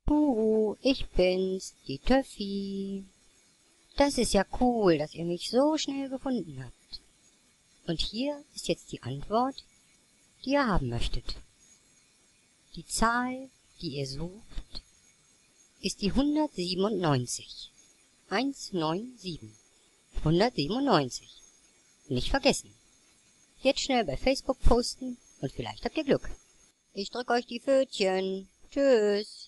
Ich bin's, die Töffi. Das ist ja cool, dass ihr mich so schnell gefunden habt. Und hier ist jetzt die Antwort, die ihr haben möchtet. Die Zahl, die ihr sucht, ist die 197. 197. 197. Nicht vergessen. Jetzt schnell bei Facebook posten und vielleicht habt ihr Glück. Ich drück euch die Pfötchen. Tschüss.